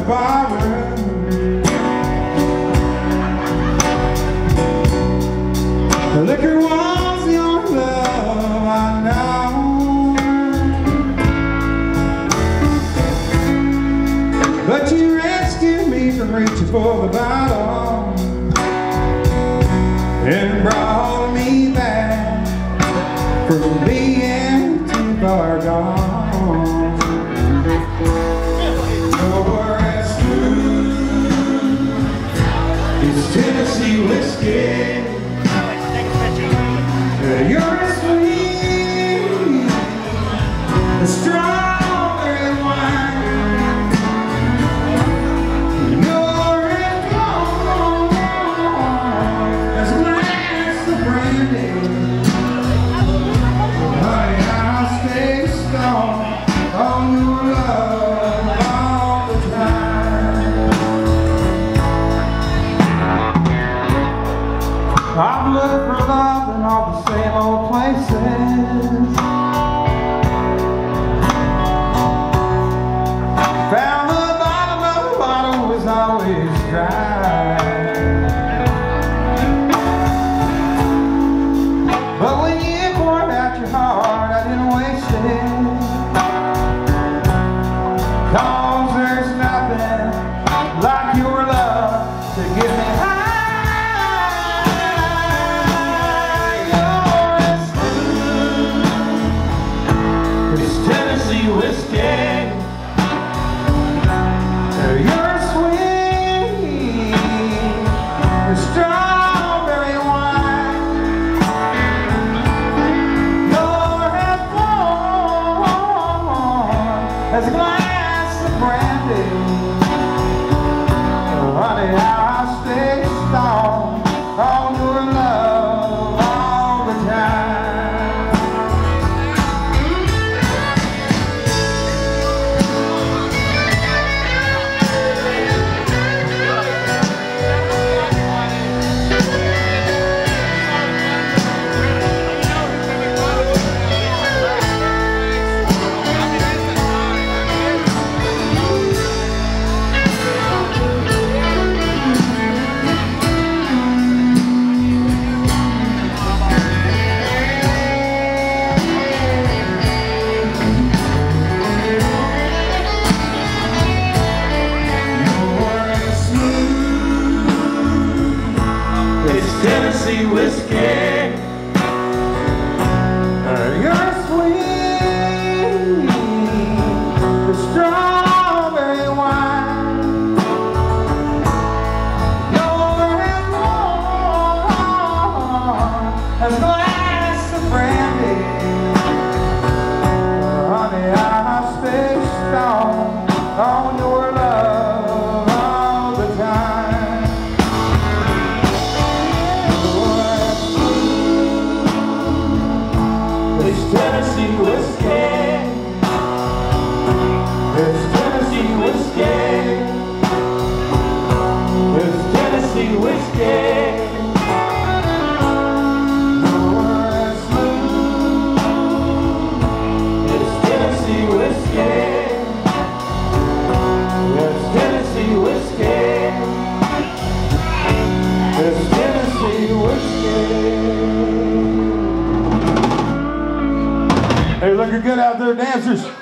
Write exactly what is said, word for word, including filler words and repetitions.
barroom. The liquor was your love, I know. But you rescued me from reaching for the bottle and brought me back from being too far gone. You're as smooth as Tennessee whiskey. You're as sweet as strawberry wine. You're as warm as a glass of brandy. Honey, I'll stay strong on your love all the time. I've looked for love in all the same old places. Found the bottom of the bottle was always dry. But when you poured out your heart, I didn't waste it. 'Cause there's nothing like your love to give me high. As a glass of brandy, honey, I'll stay strong on your love all the time. Tennessee whiskey. You're sweet as strawberry wine. You're as warm as a glass of brandy. Honey, I'll stay strong on your love all the time. It's Tennessee whiskey. It's Tennessee whiskey. It's Tennessee whiskey. You're as smooth. It's Tennessee whiskey. It's Tennessee whiskey. It's Tennessee whiskey. Hey, looking good out there, dancers.